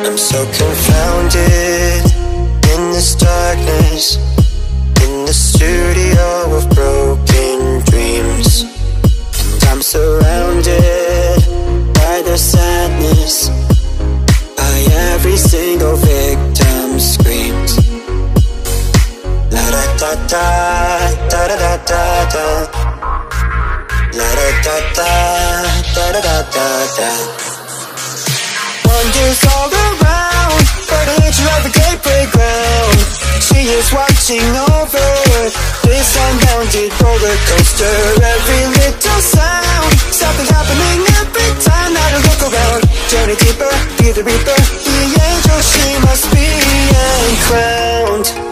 I'm so confounded in this darkness, in the studio of broken dreams. And I'm surrounded by their sadness, by every single victim screams. La da da da, da da da da da. La da da da, da da da da da. Wonders all around, by the edge of the gateway ground. She is watching over this unbounded roller coaster. Every little sound, something happening every time that I look around. Journey deeper, be the reaper, the angel she must be, and crowned.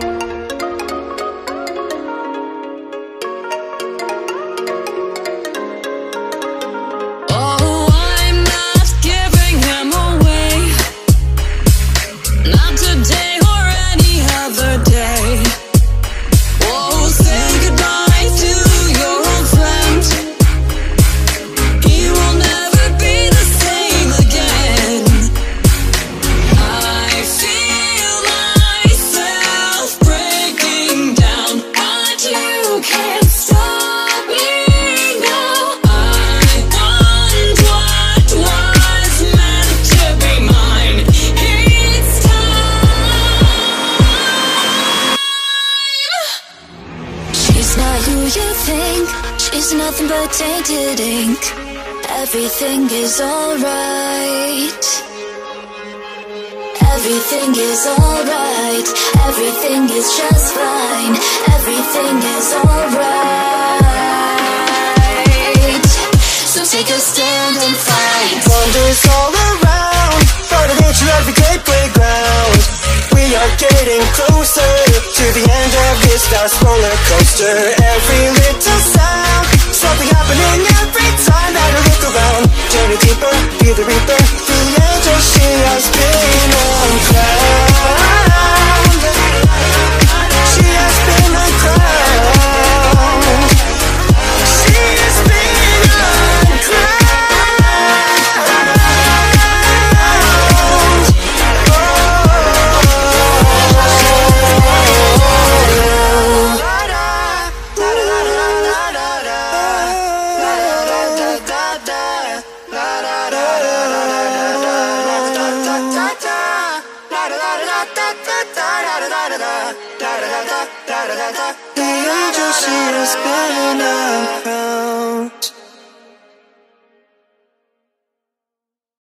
She's nothing but tainted ink. Everything is alright. Everything is alright. Everything is just fine. Everything is alright. So take a stand and fight. Wonders all around, by the nature of the gateway ground. We are getting closer to the end of this last roller coaster. Every little sound, something happening every time that I look around. Journey deeper, be the reaper, the angel she has been uncrowned. She has been uncrowned. She has been uncrowned. The angel she has been uncrowned.